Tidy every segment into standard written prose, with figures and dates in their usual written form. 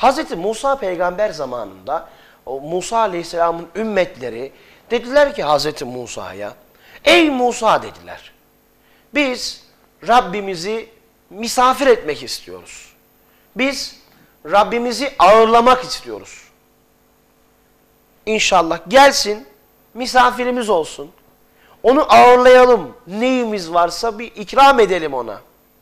Hz. Musa peygamber zamanında o Musa aleyhisselamın ümmetleri dediler ki Hz. Musa'ya, ey Musa dediler, biz Rabbimizi misafir etmek istiyoruz. Biz Rabbimizi ağırlamak istiyoruz. İnşallah gelsin, misafirimiz olsun. Onu ağırlayalım. Neyimiz varsa bir ikram edelim ona.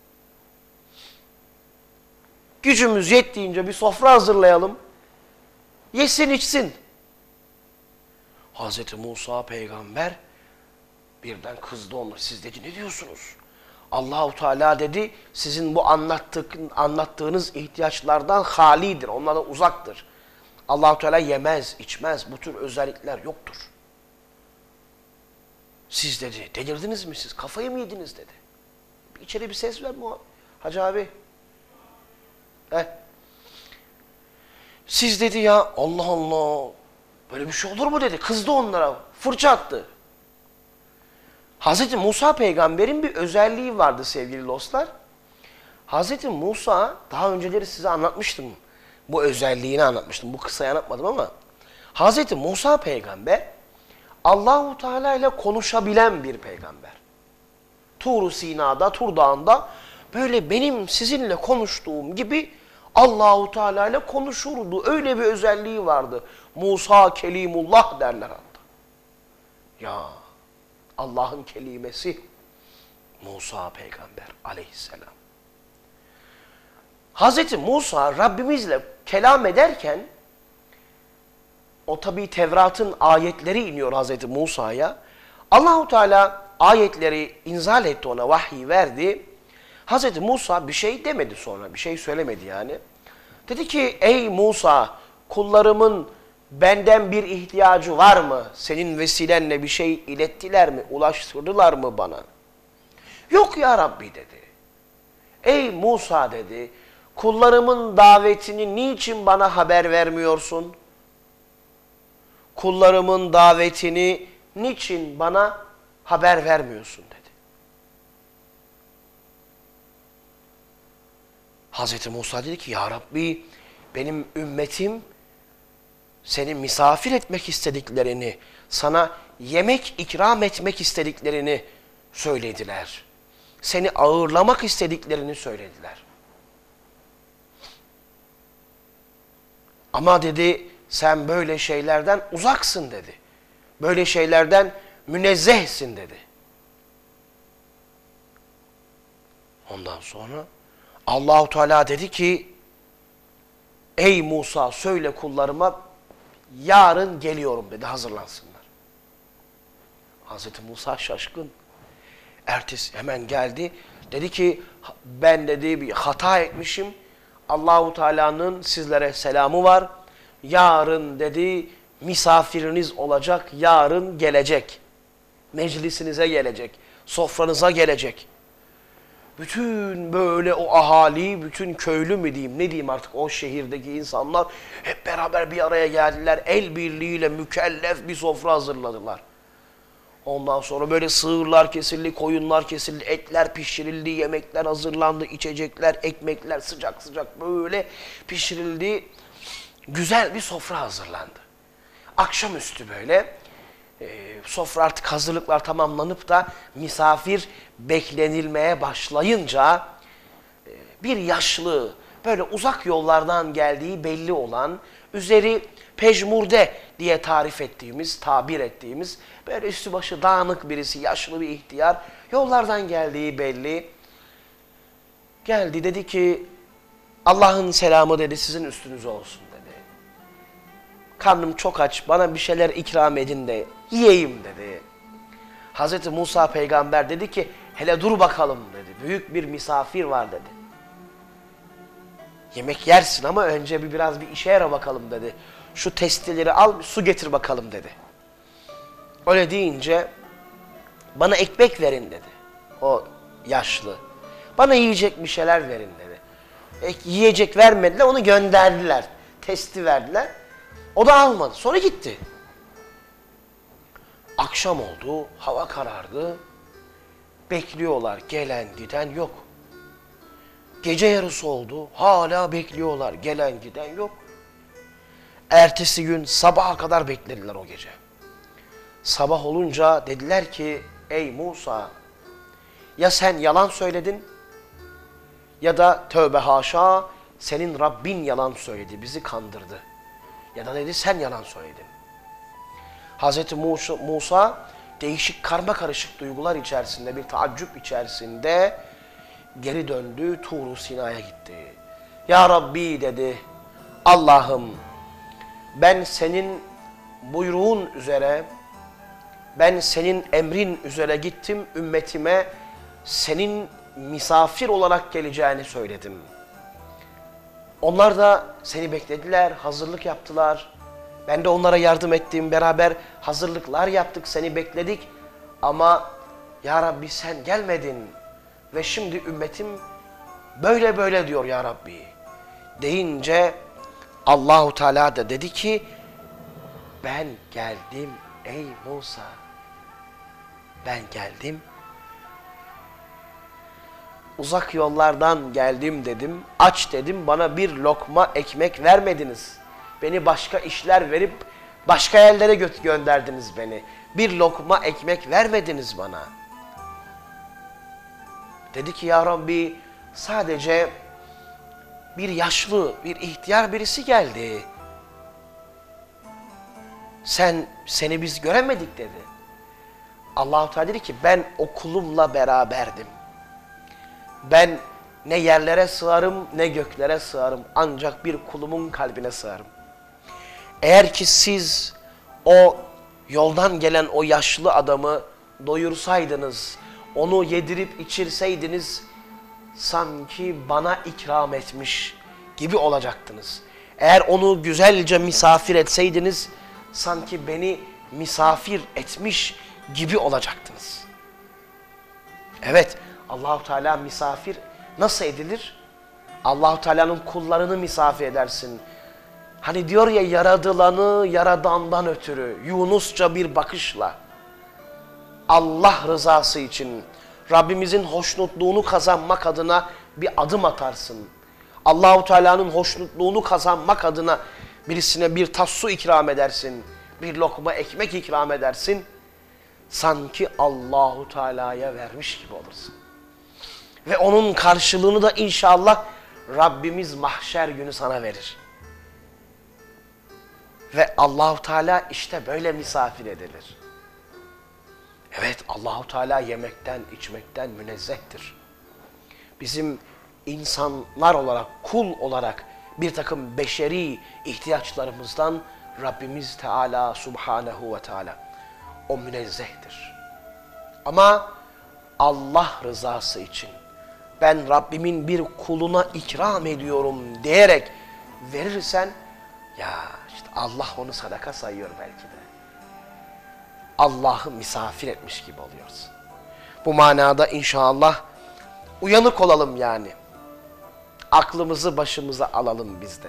Gücümüz yettiğince bir sofra hazırlayalım. Yesin içsin. Hz. Musa peygamber birden kızdı onlar. Siz dedi ne diyorsunuz? Allahu Teala dedi sizin bu anlattığınız ihtiyaçlardan halidir. Onlardan uzaktır. Allahu Teala yemez, içmez. Bu tür özellikler yoktur. Siz dedi delirdiniz mi siz? Kafayı mı yediniz dedi. İçeri bir ses ver Hacı abi. Siz dedi ya Allah Allah böyle bir şey olur mu dedi. Kızdı onlara. Fırça attı. Hz. Musa peygamberin bir özelliği vardı sevgili dostlar. Hz. Musa daha önceleri size anlatmıştım. Bu özelliğini anlatmıştım. Bu kısayı anlatmadım ama Hz. Musa peygamber Allahu Teala ile konuşabilen bir peygamber. Tur-u Sina'da, Tur Dağı'nda böyle benim sizinle konuştuğum gibi Allahu Teala ile konuşurdu. Öyle bir özelliği vardı. Musa Kelimullah derler hatta. Ya Allah'ın kelimesi Musa peygamber aleyhisselam. Hz. Musa Rabbimizle kelam ederken o tabi Tevrat'ın ayetleri iniyor Hz. Musa'ya. Allahu Teala ayetleri inzal etti ona, vahiy verdi. Hz. Musa bir şey demedi sonra, bir şey söylemedi yani. Dedi ki ey Musa kullarımın benden bir ihtiyacı var mı? Senin vesilenle bir şey ilettiler mi? Ulaştırdılar mı bana? Yok ya Rabbi dedi. Ey Musa dedi, kullarımın davetini niçin bana haber vermiyorsun? Kullarımın davetini niçin bana haber vermiyorsun dedi. Hz. Musa dedi ki ya Rabbi benim ümmetim seni misafir etmek istediklerini, sana yemek ikram etmek istediklerini söylediler. Seni ağırlamak istediklerini söylediler. Ama dedi sen böyle şeylerden uzaksın dedi. Böyle şeylerden münezzehsin dedi. Ondan sonra Allahu Teala dedi ki ey Musa söyle kullarıma yarın geliyorum dedi hazırlansınlar. Hazreti Musa şaşkın. Ertesi hemen geldi. Dedi ki ben dedi bir hata etmişim. Allahu Teala'nın sizlere selamı var. Yarın dedi misafiriniz olacak. Yarın gelecek. Meclisinize gelecek. Sofranıza gelecek. Bütün böyle o ahali, bütün köylü mü diyeyim, ne diyeyim artık o şehirdeki insanlar hep beraber bir araya geldiler. El birliğiyle mükellef bir sofra hazırladılar. Ondan sonra böyle sığırlar kesildi, koyunlar kesildi, etler pişirildi, yemekler hazırlandı, içecekler, ekmekler sıcak sıcak böyle pişirildi. Güzel bir sofra hazırlandı. Akşamüstü böyle sofra artık hazırlıklar tamamlanıp da misafir beklenilmeye başlayınca bir yaşlı böyle uzak yollardan geldiği belli olan üzeri pejmurde diye tabir ettiğimiz böyle üstü başı dağınık birisi, yaşlı bir ihtiyar yollardan geldiği belli. Geldi dedi ki Allah'ın selamı dedi sizin üstünüze olsun dedi. Karnım çok aç bana bir şeyler ikram edin de yiyeyim dedi. Hz. Musa peygamber dedi ki hele dur bakalım dedi. Büyük bir misafir var dedi. Yemek yersin ama önce biraz bir işe yara bakalım dedi. Şu testileri al su getir bakalım dedi. Öyle deyince bana ekmek verin dedi. O yaşlı. Bana yiyecek bir şeyler verin dedi. Yiyecek vermediler onu gönderdiler. Testi verdiler. O da almadı. Sonra gitti. Akşam oldu. Hava karardı. Bekliyorlar. Gelen giden yok. Gece yarısı oldu. Hala bekliyorlar. Gelen giden yok. Ertesi gün sabaha kadar beklediler o gece. Sabah olunca dediler ki ey Musa, ya sen yalan söyledin ya da tövbe haşa senin Rabbin yalan söyledi, bizi kandırdı. Ya da dedi sen yalan söyledin. Hazreti Musa değişik karma karışık duygular içerisinde, bir taaccüp içerisinde geri döndü, Tur-u Sina'ya gitti. Ya Rabbi dedi, Allah'ım ben senin buyruğun üzere, ben senin emrin üzere gittim, ümmetime senin misafir olarak geleceğini söyledim. Onlar da seni beklediler, hazırlık yaptılar. Ben de onlara yardım ettim, beraber hazırlıklar yaptık, seni bekledik. Ama ya Rabbi sen gelmedin ve şimdi ümmetim böyle böyle diyor ya Rabbi. Deyince Allahu Teala da dedi ki ben geldim ey Musa. Ben geldim. Uzak yollardan geldim dedim. Aç dedim. Bana bir lokma ekmek vermediniz. Beni başka işler verip başka yerlere gönderdiniz beni. Bir lokma ekmek vermediniz bana. Dedi ki ya Rabbi sadece bir yaşlı, bir ihtiyar birisi geldi. Seni biz göremedik dedi. Allah-u Teala dedi ki ben o kulumla beraberdim. Ben ne yerlere sığarım ne göklere sığarım. Ancak bir kulumun kalbine sığarım. Eğer ki siz o yoldan gelen o yaşlı adamı doyursaydınız, onu yedirip içirseydiniz, sanki bana ikram etmiş gibi olacaktınız. Eğer onu güzelce misafir etseydiniz, sanki beni misafir etmiş gibi olacaktınız. Evet, Allahu Teala misafir nasıl edilir? Allahu Teala'nın kullarını misafir edersin. Hani diyor ya yaradılanı yaradandan ötürü Yunusça bir bakışla Allah rızası için Rabbimizin hoşnutluğunu kazanmak adına bir adım atarsın. Allahu Teala'nın hoşnutluğunu kazanmak adına birisine bir tas su ikram edersin. Bir lokma ekmek ikram edersin. Sanki Allahu Teala'ya vermiş gibi olursun. Ve onun karşılığını da inşallah Rabbimiz mahşer günü sana verir. Ve Allahu Teala işte böyle misafir edilir. Evet, Allahu Teala yemekten, içmekten münezzehtir. Bizim insanlar olarak, kul olarak bir takım beşeri ihtiyaçlarımızdan Rabbimiz Teala Subhanehu ve Teala o münezzehtir. Ama Allah rızası için ben Rabbimin bir kuluna ikram ediyorum diyerek verirsen ya işte Allah onu sadaka sayıyor belki de. Allah'ı misafir etmiş gibi oluyoruz. Bu manada inşallah uyanık olalım yani. Aklımızı başımıza alalım biz de.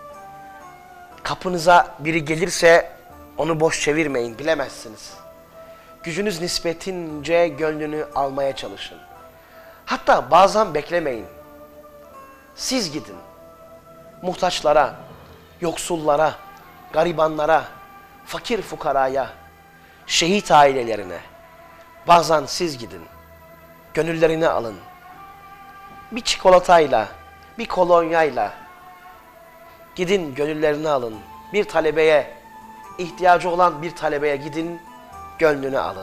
Kapınıza biri gelirse onu boş çevirmeyin, bilemezsiniz. Gücünüz nispetince gönlünü almaya çalışın. Hatta bazen beklemeyin. Siz gidin. Muhtaçlara, yoksullara, garibanlara, fakir fukaraya, şehit ailelerine. Bazen siz gidin. Gönüllerini alın. Bir çikolatayla, bir kolonyayla gidin gönüllerini alın. Bir talebeye, ihtiyacı olan bir talebeye gidin, gönlünü alın.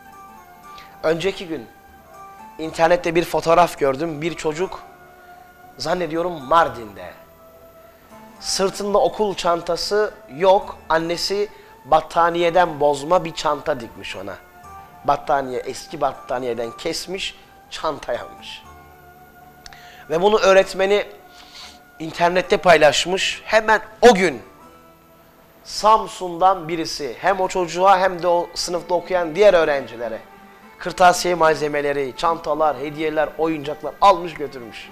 Önceki gün internette bir fotoğraf gördüm. Bir çocuk, zannediyorum Mardin'de. Sırtında okul çantası yok. Annesi battaniyeden bozma bir çanta dikmiş ona. Battaniye, eski battaniyeden kesmiş, çanta yapmış. Ve bunu öğretmeni internette paylaşmış. Hemen o gün Samsun'dan birisi hem o çocuğa hem de o sınıfta okuyan diğer öğrencilere kırtasiye malzemeleri, çantalar, hediyeler, oyuncaklar almış götürmüş.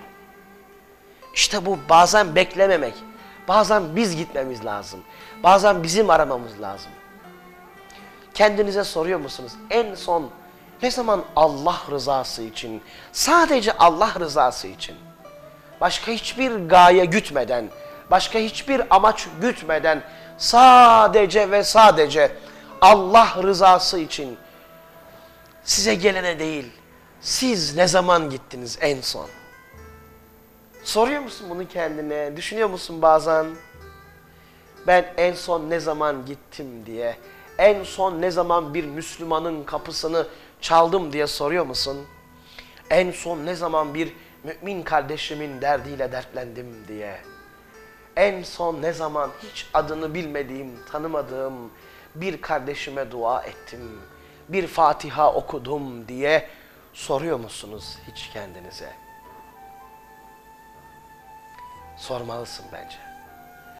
İşte bu bazen beklememek, bazen biz gitmemiz lazım, bazen bizim aramamız lazım. Kendinize soruyor musunuz? En son ne zaman Allah rızası için, sadece Allah rızası için başka hiçbir gaye gütmeden, başka hiçbir amaç gütmeden sadece ve sadece Allah rızası için size gelene değil, siz ne zaman gittiniz en son? Soruyor musun bunu kendine? Düşünüyor musun bazen? Ben en son ne zaman gittim diye, en son ne zaman bir Müslümanın kapısını çaldım diye soruyor musun? En son ne zaman bir mümin kardeşimin derdiyle dertlendim diye. En son ne zaman hiç adını bilmediğim, tanımadığım bir kardeşime dua ettim, bir Fatiha okudum diye soruyor musunuz hiç kendinize? Sormalısın bence.